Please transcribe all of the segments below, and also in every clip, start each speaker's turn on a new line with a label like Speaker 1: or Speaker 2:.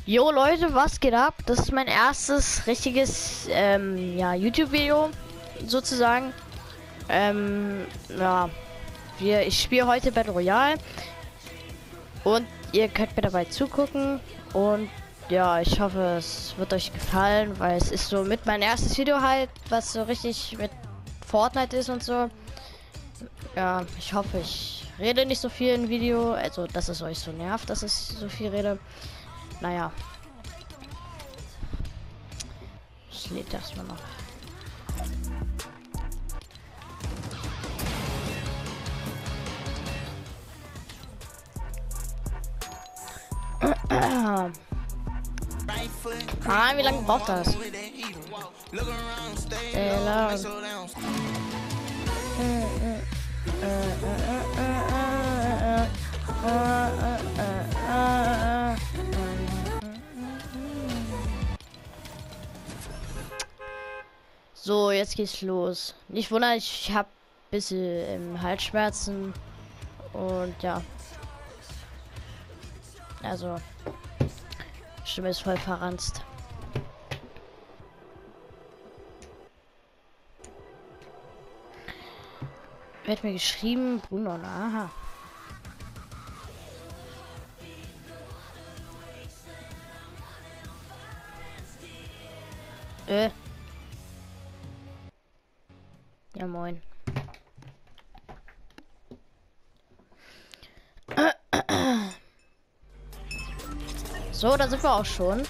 Speaker 1: Jo Leute, was geht ab? Das ist mein erstes richtiges ja, YouTube-Video sozusagen. Ja, ich spiele heute Battle Royale und ihr könnt mir dabei zugucken und ja, ich hoffe, es wird euch gefallen, weil es ist so mit mein erstes Video halt, was so richtig mit Fortnite ist und so. Ja, ich hoffe, ich rede nicht so viel im Video, also dass es euch so nervt, dass ich so viel rede. Naja. Es lädt erstmal noch. Ah, wie lange braucht das? Sehr lang. So, jetzt geht's los. Nicht wundern, ich habe ein bisschen Halsschmerzen und ja. Also, Stimme ist voll verranzt. Wird mir geschrieben, Bruno, aha. Ja, moin. So, da sind wir auch schon.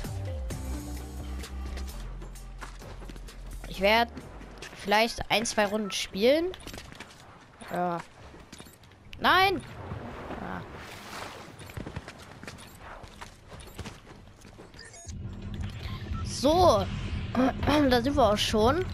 Speaker 1: Ich werde vielleicht 1-2 Runden spielen. Ja. Nein! Ja. So. Da sind wir auch schon.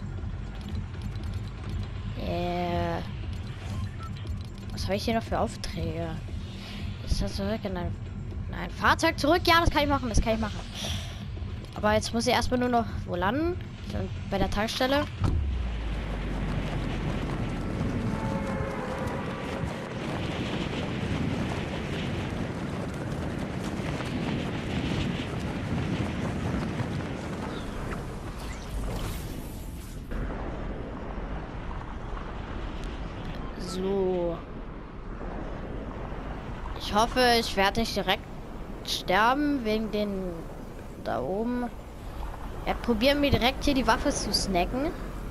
Speaker 1: Was habe ich hier noch für Aufträge? Ist das zurück in ein... Nein, Fahrzeug zurück. Ja, das kann ich machen. Das kann ich machen. Aber jetzt muss ich erstmal nur noch wo landen. Bei der Tankstelle. So. Ich hoffe, ich werde nicht direkt sterben wegen den da oben. Ja, probieren wir direkt hier die Waffe zu snacken.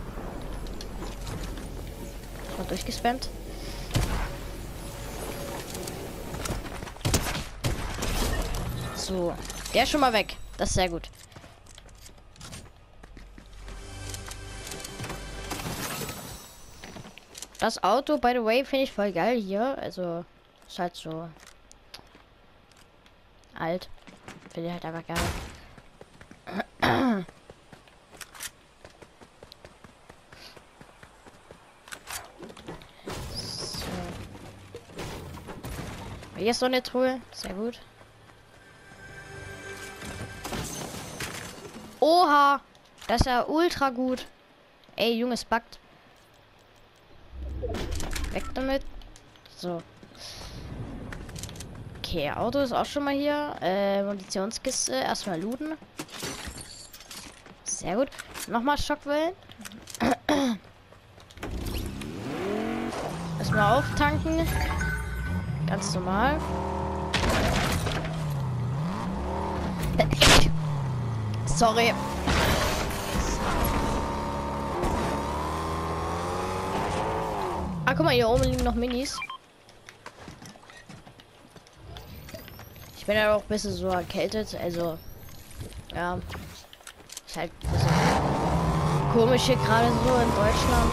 Speaker 1: Mal durchgespammt. So, der ist schon mal weg. Das ist sehr gut. Das Auto, by the way, finde ich voll geil hier. Also, ist halt so alt. Finde ich halt einfach geil. So. Hier ist so eine Truhe. Sehr gut. Oha! Das ist ja ultra gut. Ey, Junges, backt. Weg damit. So. Okay, Auto ist auch schon mal hier. Munitionskiste. Erstmal looten. Sehr gut. Nochmal Schockwellen. Erstmal auftanken. Ganz normal. Sorry. Ah, guck mal, hier oben liegen noch Minis. Ich bin ja auch ein bisschen so erkältet, also ja, ist halt ein bisschen komisch hier gerade so in Deutschland.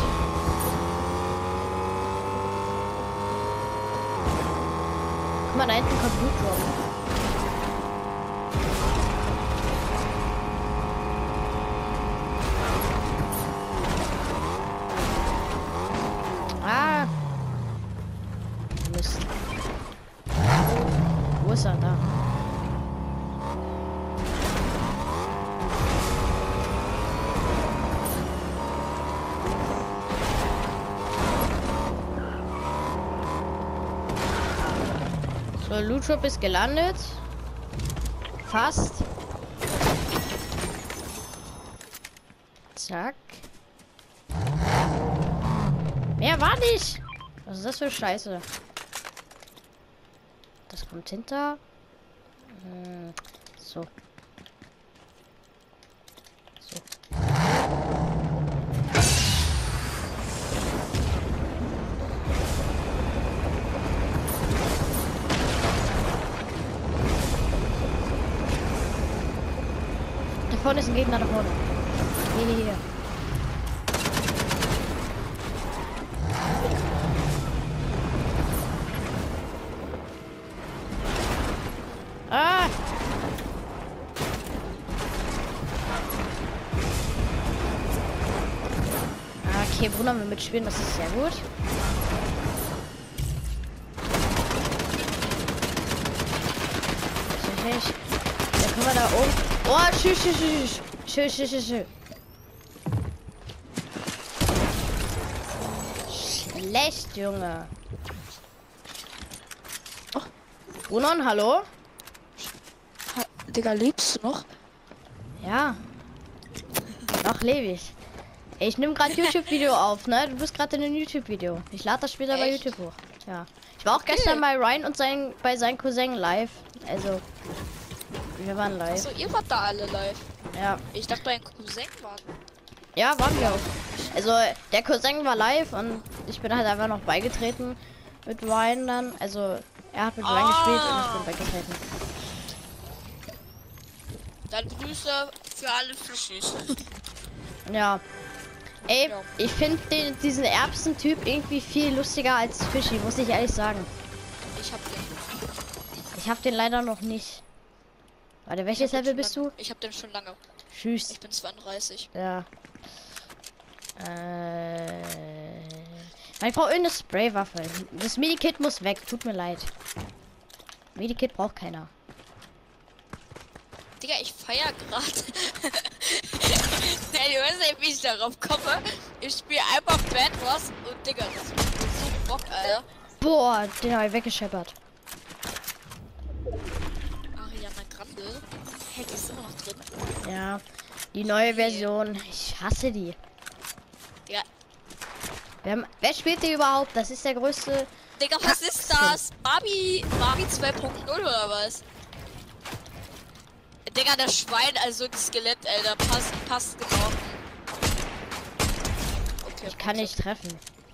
Speaker 1: Guck mal, da hinten kommt Blutdrop. Ah! Mist. Wo ist er da? So, Loot Drop ist gelandet. fast. Zack. Mehr war nicht. Was ist das für Scheiße? Das kommt hinter. So. So. Da vorne ist ein Gegner, da vorne. Hier. Ah! Okay, Bruder will mitspielen, das ist sehr gut. Da können wir da oben. Oh, tschüss. Schlecht, Junge. Oh. Brunon, hallo?
Speaker 2: Digga, lebst du noch?
Speaker 1: Ja. Noch lebe ich. Ey, ich nehme gerade YouTube-Video auf, ne? Du bist gerade in einem YouTube-Video. Ich lade das später bei YouTube hoch. Ja. Ich war auch gestern bei Ryan und bei seinem Cousin live. Also, wir waren live.
Speaker 2: Achso, ihr wart da alle live.
Speaker 1: Ja.
Speaker 2: Ich dachte, dein Cousin war.
Speaker 1: Ja, waren wir auch. Also, der Cousin war live und ich bin halt einfach noch beigetreten mit Ryan dann. Also, er hat mit Ryan gespielt und ich bin beigetreten.
Speaker 2: Dann Grüße für alle Fischis.
Speaker 1: Ja. Ey,
Speaker 2: Ja.
Speaker 1: ich finde diesen Erbsentyp irgendwie viel lustiger als Fischi, muss ich ehrlich sagen.
Speaker 2: Ich hab den.
Speaker 1: Ich habe den leider noch nicht. Warte, welches Level bist du?
Speaker 2: Ich hab den schon lange.
Speaker 1: Tschüss.
Speaker 2: Ich bin 32.
Speaker 1: Ja. Ich brauche irgendeine Spraywaffe. Das Medikit muss weg. Tut mir leid. Medikit braucht keiner.
Speaker 2: Digga, ich feier gerade. Hey, du weißt nicht, wie ich darauf komme. Ich spiele einfach Bad Wars und Digga, das macht so Bock, Alter.
Speaker 1: Boah, den habe ich weggescheppert.
Speaker 2: Ariana Grande. Hey, die ist immer noch drin.
Speaker 1: Ja. Die neue Version. Ich hasse die.
Speaker 2: Digga,
Speaker 1: Wer spielt die überhaupt? Das ist der größte.
Speaker 2: Digga, was ist das? Barbie 2.0 oder was? Digga, das Schwein, also das Skelett, Alter, passt genau. Okay,
Speaker 1: Ich kann nicht treffen.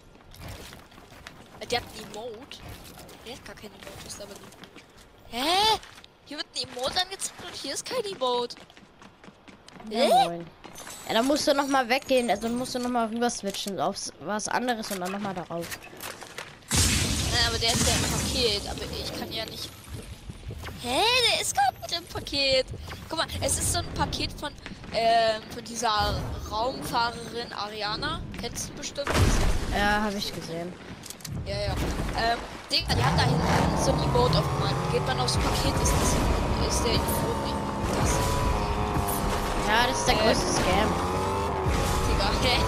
Speaker 2: Der hat ein Emote. Der hat gar kein Emote, ist aber nicht. Hä? Hier wird ein Emote angezeigt und hier ist kein Emote.
Speaker 1: Ja, moin. Ja, dann musst du noch mal weggehen. Also dann musst du noch mal rüber switchen auf was anderes und dann noch mal darauf.
Speaker 2: Ja, aber der ist ja im Paket, aber ich kann ja nicht. Hä? Der ist gar nicht im Paket. Guck mal, es ist so ein Paket von dieser Raumfahrerin Ariana. Kennst du bestimmt?
Speaker 1: Ja, habe ich gesehen.
Speaker 2: Ja, ja. Digga, die hat da hinten so ein Emote aufgemacht. Geht man aufs Paket, ist der Emote nicht. Das,
Speaker 1: Ja, das ist der größte Scam.
Speaker 2: Digga, hä?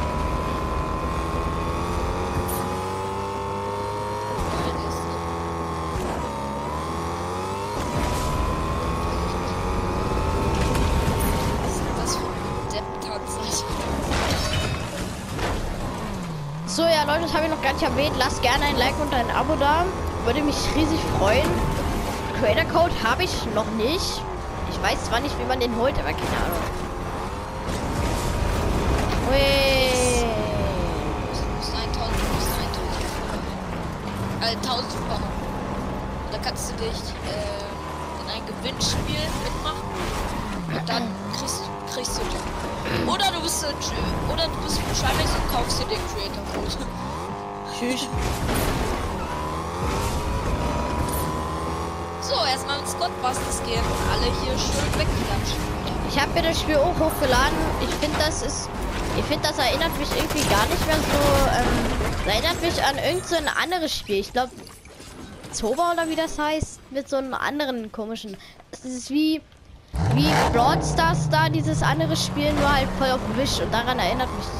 Speaker 2: Was ist das für ein Depp-Tanz?
Speaker 1: So, ja, Leute, das habe ich noch gar nicht erwähnt. Lasst gerne ein Like und ein Abo da. Würde mich riesig freuen. Creator Code habe ich noch nicht. Ich weiß zwar nicht, wie man den holt, aber keine Ahnung. Ui.
Speaker 2: Du musst 1000 bekommen. Da kannst du dich in ein Gewinnspiel mitmachen und dann kriegst du den. Oder du bist wahrscheinlich und kaufst dir den Creator Code.
Speaker 1: Tschüss.
Speaker 2: So, erstmal mit Squadbusters gehen. Alle hier schön wegklatschen.
Speaker 1: Ich habe mir das Spiel auch hochgeladen. Ich finde, das erinnert mich irgendwie gar nicht mehr so. Das erinnert mich an irgend so ein anderes Spiel. Ich glaube, Zoba oder wie das heißt, mit so einem anderen komischen. Es ist wie Brawl Stars da, dieses andere Spiel, nur halt voll auf Wish. Und daran erinnert mich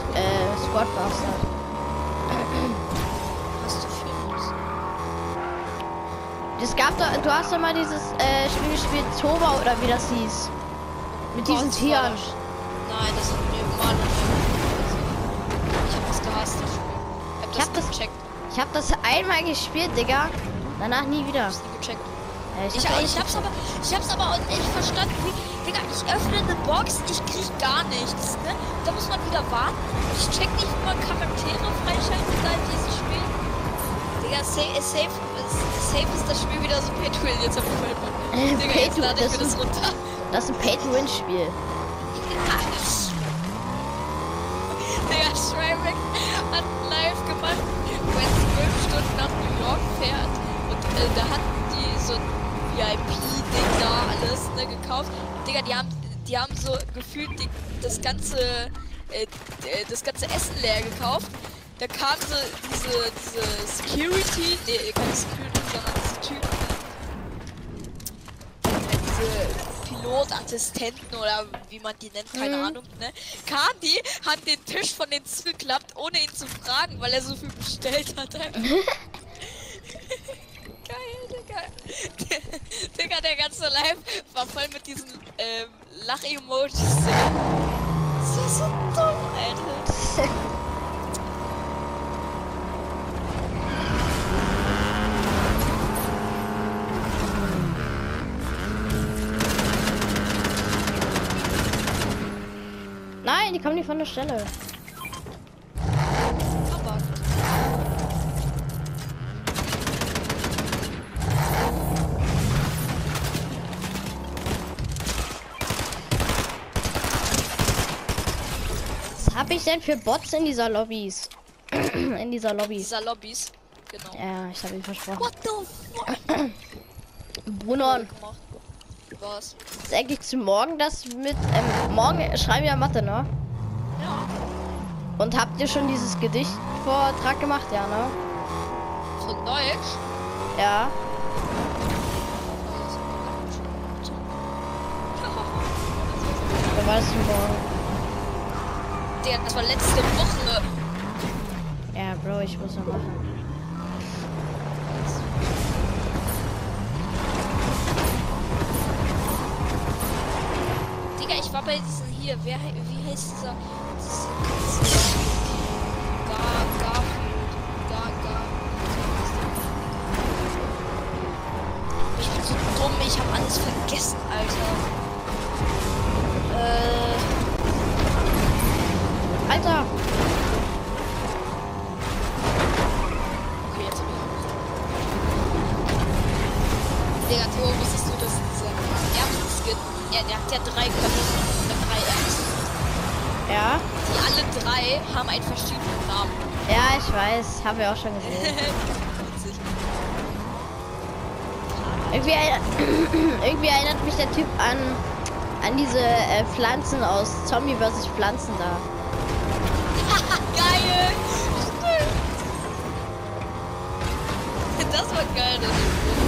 Speaker 1: Squadbusters.
Speaker 2: Hast du viel los?
Speaker 1: Das gab doch, du hast doch mal dieses Spiel gespielt, Toba oder wie das hieß. Mit diesen Tieren.
Speaker 2: Nein, das sind normale. Ich hab das gehasst, das Spiel. Ich hab das gecheckt.
Speaker 1: Ich hab das einmal gespielt, Digga. Danach nie wieder.
Speaker 2: Ich hab's nie gecheckt.
Speaker 1: Ich
Speaker 2: Ich hab's aber auch nicht verstanden, wie, Digga, ich öffne eine Box, ich krieg gar nichts, ne? Da muss man wieder warten. Ich check nicht, wie man Charaktere freischalten kann in diesem Spiel. Digga, safe ist das Spiel wieder so Pay-to-Win, jetzt hab ich voll Bock. Digga, jetzt lade ich mir das runter.
Speaker 1: Das ist ein Pay-to-Win-Spiel.
Speaker 2: Digga, Schreibeck hat live gemacht, wo er 12 Stunden nach New York fährt und da hatten die so ein VIP-Ding da alles, ne, gekauft. Digga, die haben so gefühlt das ganze Essen leer gekauft. Da kam so diese Security, nee, keine Security, sondern diese Typen, diese Pilotassistenten oder wie man die nennt, keine Ahnung, ne? Kamen die, haben den Tisch von denen zugeklappt, ohne ihn zu fragen, weil er so viel bestellt hat. Geil, Digga. Digga, der ganze Live war voll mit diesen Lach-Emojis. Das ist so dumm, Alter.
Speaker 1: Nein, die kommen nicht von der Stelle.
Speaker 2: Aber
Speaker 1: Was habe ich denn für Bots in dieser Lobbys? In dieser Lobby.
Speaker 2: dieser Lobbys, genau.
Speaker 1: Ja, ich habe ihn versprochen.
Speaker 2: What the fuck?
Speaker 1: Bruno,
Speaker 2: Was?
Speaker 1: ist eigentlich zu morgen das mit... morgen schreiben wir Mathe, ne?
Speaker 2: Ja.
Speaker 1: Und habt ihr schon dieses Gedichtvortrag gemacht? Ja, ne?
Speaker 2: Von Deutsch?
Speaker 1: Ja. Dann war das morgen.
Speaker 2: Der, das war letzte Woche.
Speaker 1: Ja, Bro, ich muss noch machen.
Speaker 2: Digga, ich war bei diesen hier, wie heißt dieser? Ich bin so dumm, ich habe alles vergessen, Alter.
Speaker 1: Alter!
Speaker 2: Okay, jetzt hab ich. Digga, Theo, wusstest du, dass dieser Erbsen-Skin, der hat ja 3 Köpfe oder 3 Erbsen.
Speaker 1: Ja?
Speaker 2: Die alle 3 haben einen verschiedenen Namen.
Speaker 1: Ja, ich weiß. Haben wir auch schon gesehen. Irgendwie erinnert mich der Typ an diese Pflanzen aus Zombie vs. Pflanzen da.
Speaker 2: Geil! Stimmt. Das war geil, das Spiel.